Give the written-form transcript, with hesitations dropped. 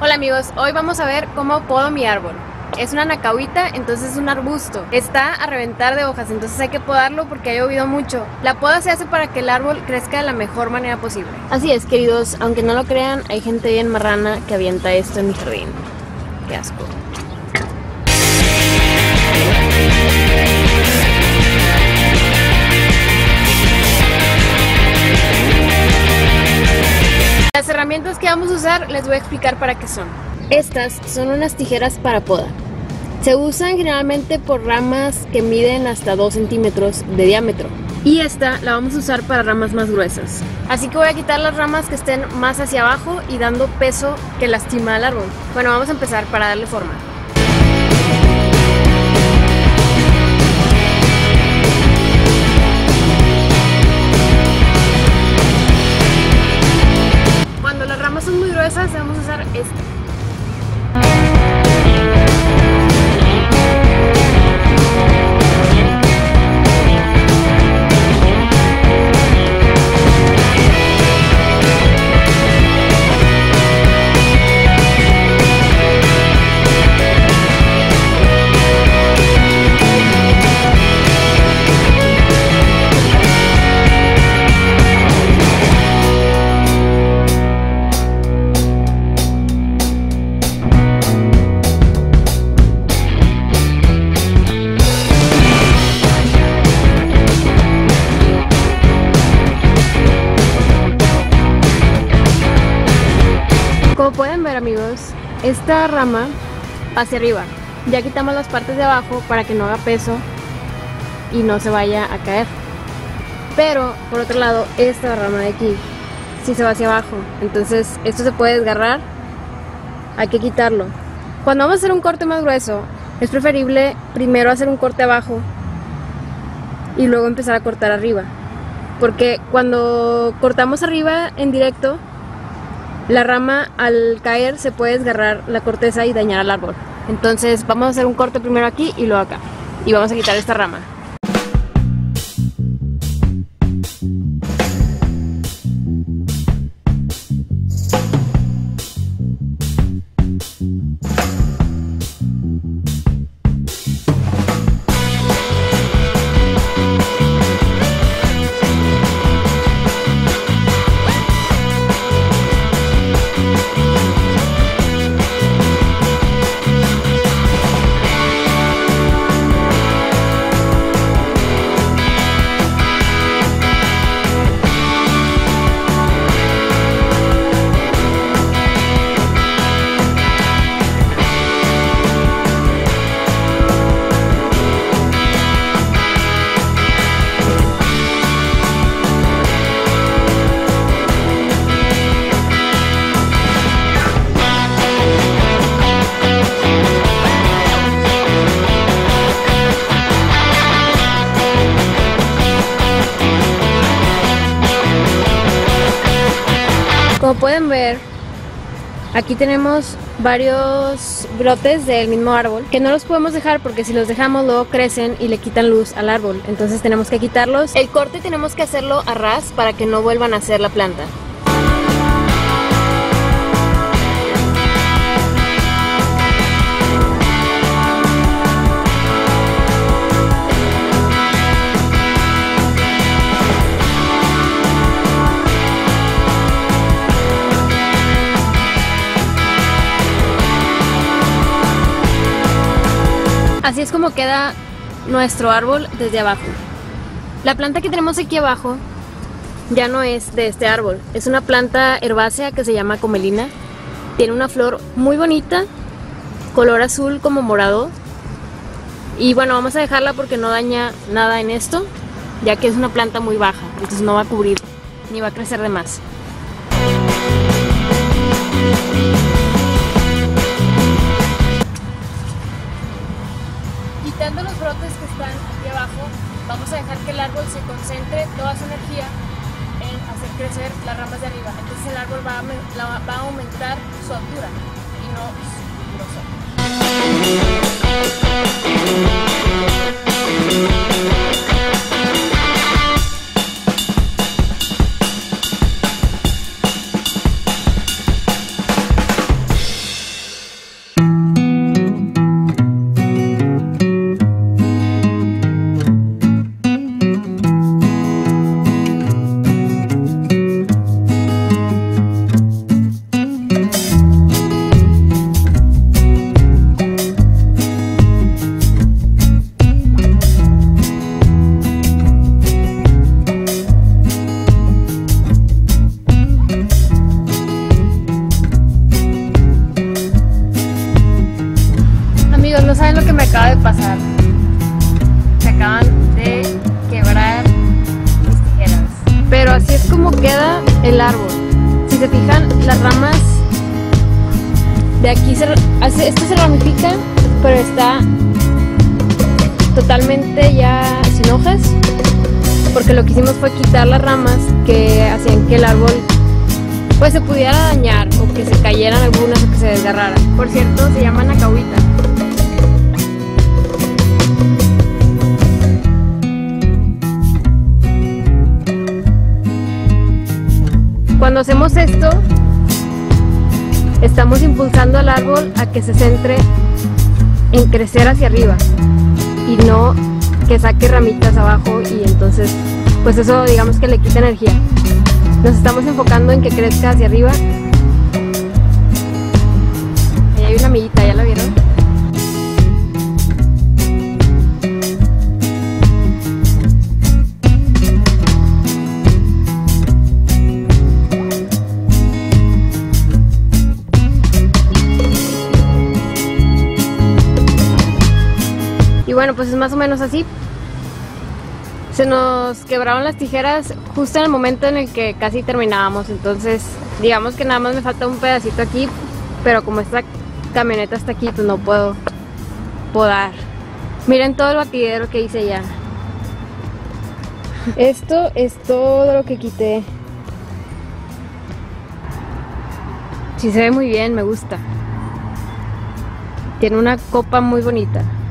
Hola amigos, hoy vamos a ver cómo podo mi árbol. Es una anacahuita, entonces es un arbusto. Está a reventar de hojas, entonces hay que podarlo porque ha llovido mucho. La poda se hace para que el árbol crezca de la mejor manera posible. Así es, queridos, aunque no lo crean, hay gente bien marrana que avienta esto en mi jardín. Qué asco. Las herramientas que vamos a usar les voy a explicar para qué son. Estas son unas tijeras para poda. Se usan generalmente por ramas que miden hasta 2 centímetros de diámetro. Y esta la vamos a usar para ramas más gruesas. Así que voy a quitar las ramas que estén más hacia abajo y dando peso que lastima al árbol. Bueno, vamos a empezar para darle forma. Cuando las ramas son muy gruesas vamos a usar esta. Como pueden ver amigos, esta rama hacia arriba, ya quitamos las partes de abajo para que no haga peso y no se vaya a caer. Pero por otro lado, esta rama de aquí sí se va hacia abajo, entonces esto se puede desgarrar, hay que quitarlo. Cuando vamos a hacer un corte más grueso, es preferible primero hacer un corte abajo y luego empezar a cortar arriba, porque cuando cortamos arriba en directo, la rama al caer se puede desgarrar la corteza y dañar al árbol. Entonces vamos a hacer un corte primero aquí y luego acá. Y vamos a quitar esta rama. Como pueden ver, aquí tenemos varios brotes del mismo árbol que no los podemos dejar porque si los dejamos luego crecen y le quitan luz al árbol, entonces tenemos que quitarlos. El corte tenemos que hacerlo a ras para que no vuelvan a hacer la planta. Así es como queda nuestro árbol desde abajo. La planta que tenemos aquí abajo ya no es de este árbol. Es una planta herbácea que se llama comelina. Tiene una flor muy bonita, color azul como morado. Y bueno, vamos a dejarla porque no daña nada en esto, ya que es una planta muy baja, entonces no va a cubrir ni va a crecer de más. Quitando los brotes que están aquí abajo, vamos a dejar que el árbol se concentre toda su energía en hacer crecer las ramas de arriba. Entonces el árbol va a aumentar su altura y no su grosor. pasar. Se acaban de quebrar mis tijeras. Pero así es como queda el árbol. Si se fijan, las ramas de aquí esto se ramifica, pero está totalmente ya sin hojas, porque lo que hicimos fue quitar las ramas que hacían que el árbol pues se pudiera dañar, o que se cayeran algunas, o que se desgarraran. Por cierto, se llaman acahuita. Cuando hacemos esto, estamos impulsando al árbol a que se centre en crecer hacia arriba y no que saque ramitas abajo, y entonces pues eso digamos que le quita energía. Nos estamos enfocando en que crezca hacia arriba. Ahí hay una amiguita, ¿ya la vieron? Y bueno, pues es más o menos así. Se nos quebraron las tijeras justo en el momento en el que casi terminábamos, entonces digamos que nada más me falta un pedacito aquí, pero como esta camioneta está aquí, pues no puedo podar. Miren todo el batidero que hice ya. Esto es todo lo que quité. Sí, se ve muy bien, me gusta. Tiene una copa muy bonita.